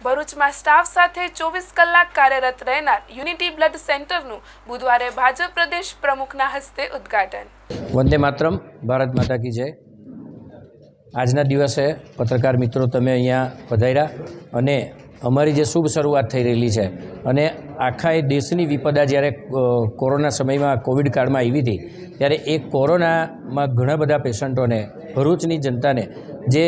ભરૂચમાં સ્ટાફ સાથે 24 કલાક કાર્યરત રહેનાર યુનિટી બ્લડ સેન્ટરનું બુધવારે ભાજપ પ્રદેશ પ્રમુખના હસ્તે ઉદ્ઘાટન। વંદે માતરમ, ભારત માતા કી જય। આજના દિવસે પત્રકાર મિત્રો તમે અહીંયા પધાર્યા અને અમારી જે શુભ શરૂઆત થઈ રહેલી છે અને આખા એ દેશની વિપદા જ્યારે કોરોના સમયમાં કોવિડ કાળમાં આવી હતી ત્યારે એ કોરોનામાં ઘણા બધા પેશન્ટોને ભરૂચની જનતાને જે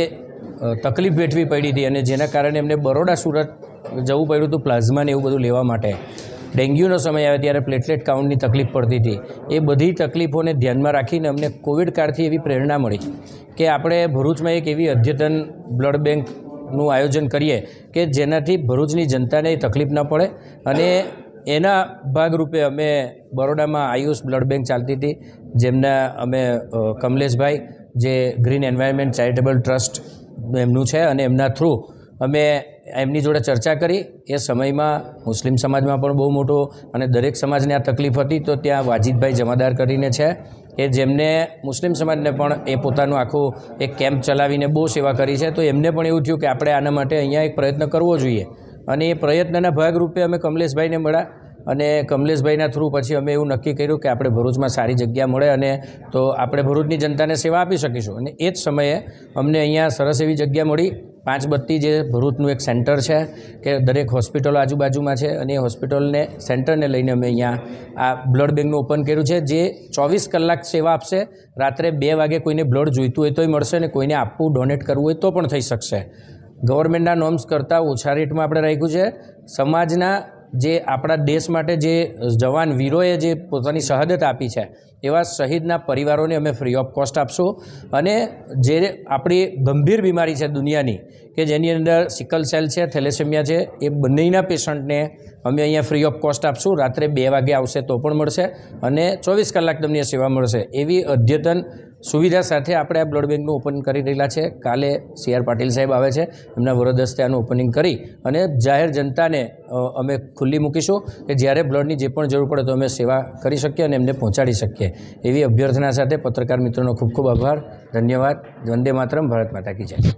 તકલીફ વેઠવી પડી હતી અને જેના કારણે એમને બરોડા સુરત જવું પડ્યું હતું પ્લાઝમાને એવું બધું લેવા માટે। ડેન્ગ્યુનો સમય આવે ત્યારે પ્લેટલેટ કાઉન્ટની તકલીફ પડતી હતી। એ બધી તકલીફોને ધ્યાનમાં રાખીને અમને કોવિડ કાળથી એવી પ્રેરણા મળી કે આપણે ભરૂચમાં એક એવી અદ્યતન બ્લડ બેંકનું આયોજન કરીએ કે જેનાથી ભરૂચની જનતાને તકલીફ ન પડે અને એના ભાગરૂપે અમે બરોડામાં આયુષ બ્લડ બેંક ચાલતી હતી જેમના અમે કમલેશભાઈ જે ગ્રીન એન્વાયરમેન્ટ ચેરિટેબલ ટ્રસ્ટ એમનું છે અને એમના થ્રુ અમે એમની જોડે ચર્ચા કરી। એ સમયમાં મુસ્લિમ સમાજમાં પણ બહુ મોટો અને દરેક સમાજને આ તકલીફ હતી તો ત્યાં વાજીદભાઈ જમાદાર કરીને છે કે જેમને મુસ્લિમ સમાજને પણ એ પોતાનું આખું એક કેમ્પ ચલાવીને બહુ સેવા કરી છે। તો એમને પણ એવું થયું કે આપણે આના માટે અહીંયા એક પ્રયત્ન કરવો જોઈએ અને એ પ્રયત્નના ભાગરૂપે અમે કમલેશભાઈને મળ્યા અને કમલેશભાઈના થ્રુ પછી અમે એવું નક્કી કર્યું કે આપણે ભરૂચમાં સારી જગ્યા મળે અને તો આપણે ભરૂચની જનતાને સેવા આપી શકીશું। અને એ જ સમયે અમને અહીંયા સરસ એવી જગ્યા મળી। 5 બત્તી જે ભરૂચનું એક સેન્ટર છે કે દરેક હોસ્પિટલો આજુબાજુમાં છે અને એ હોસ્પિટલને સેન્ટરને લઈને અમે અહીંયા આ બ્લડ બેંકનું ઓપન કર્યું છે જે 24 કલાક સેવા આપશે। રાત્રે 2 વાગે કોઈને બ્લડ જોઈતું હોય તોય મળશે અને કોઈને આપવું ડોનેટ કરવું હોય તો પણ થઈ શકશે। ગવર્મેન્ટના નોર્મ્સ કરતાં ઓછા રેટમાં આપણે રાખ્યું છે। સમાજના જે આપણા દેશ માટે જે જવાન વીરોએ જે પોતાની શહાદત આપી છે એવા શહીદના પરિવારોને અમે ફ્રી ઓફ કોસ્ટ આપશું અને જે આપણી ગંભીર બીમારી છે દુનિયાની કે જેની અંદર સિકલ સેલ છે થેલેસેમિયા છે એ બંનેના પેશન્ટને અમે અહીંયા ફ્રી ઓફ કોસ્ટ આપશું। રાત્રે 2 વાગે આવશે તો પણ મળશે અને 24 કલાક તમને સેવા મળશે। એવી અદ્યતન સુવિધા સાથે આપણે આ બ્લડ બેંકનું ઓપન કરી રહેલા છે। કાલે CR પાટીલ સાહેબ આવે છે, એમના વરદ હસ્તે આનું ઓપનિંગ કરી અને જાહેર જનતાને અમે ખુલ્લી મૂકીશું કે જ્યારે બ્લડની જે પણ જરૂર પડે તો અમે સેવા કરી શકીએ અને એમને પહોંચાડી શકીએ। એવી અભ્યર્થના સાથે પત્રકાર મિત્રોનો ખૂબ ખૂબ આભાર, ધન્યવાદ। વંદે માતરમ, ભારત માતા કી જય।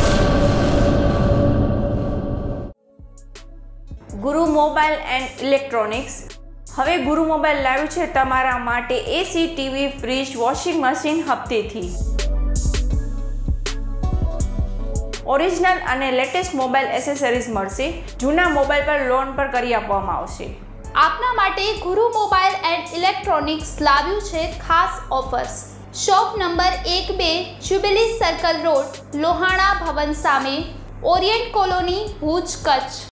ગુરુ મોબાઈલ એન્ડ ઇલેક્ટ્રોનિક્સ હવે ગુરુ મોબાઈલ લાવ્યું છે તમારા માટે AC, TV, fridge, washing machine હપ્તેથી। ઓરિજિનલ અને લેટેસ્ટ મોબાઈલ એસેસરીઝ મળશે। જૂના મોબાઈલ પર લોન પર કરી આપવામાં આવશે। આપના માટે ગુરુ મોબાઈલ એન્ડ ઇલેક્ટ્રોનિક્સ લાવ્યું છે ખાસ offers. Shop number 1-2 jubilee circle road, Lohana Bhavan સામે, ઓરિયન્ટ કોલોની, ભુજ, કચ્છ।